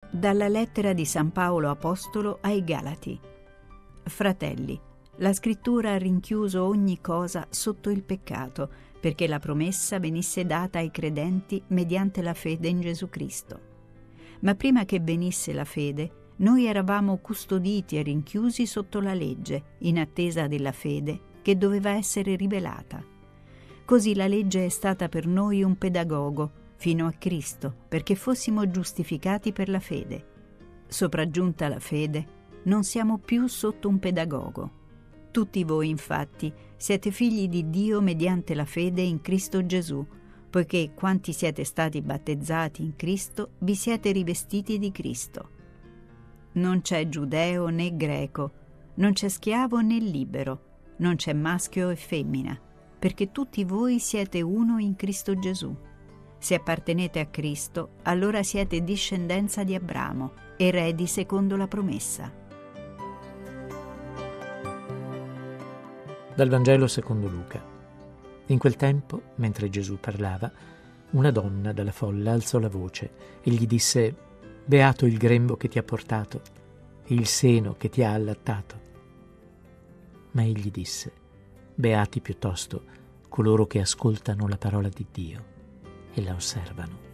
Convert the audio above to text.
Dalla lettera di San Paolo Apostolo ai Galati. Fratelli, la Scrittura ha rinchiuso ogni cosa sotto il peccato, perché la promessa venisse data ai credenti mediante la fede in Gesù Cristo. Ma prima che venisse la fede, noi eravamo custoditi e rinchiusi sotto la legge, in attesa della fede che doveva essere rivelata. Così la legge è stata per noi un pedagogo, fino a Cristo, perché fossimo giustificati per la fede. Sopraggiunta la fede, non siamo più sotto un pedagogo. Tutti voi, infatti, siete figli di Dio mediante la fede in Cristo Gesù, poiché quanti siete stati battezzati in Cristo, vi siete rivestiti di Cristo. Non c'è giudeo né greco, non c'è schiavo né libero, non c'è maschio e femmina, perché tutti voi siete uno in Cristo Gesù. Se appartenete a Cristo, allora siete discendenza di Abramo, eredi secondo la promessa. Dal Vangelo secondo Luca. In quel tempo, mentre Gesù parlava, una donna dalla folla alzò la voce e gli disse: «Beato il grembo che ti ha portato e il seno che ti ha allattato». Ma egli disse: «Beati piuttosto coloro che ascoltano la parola di Dio e la osservano».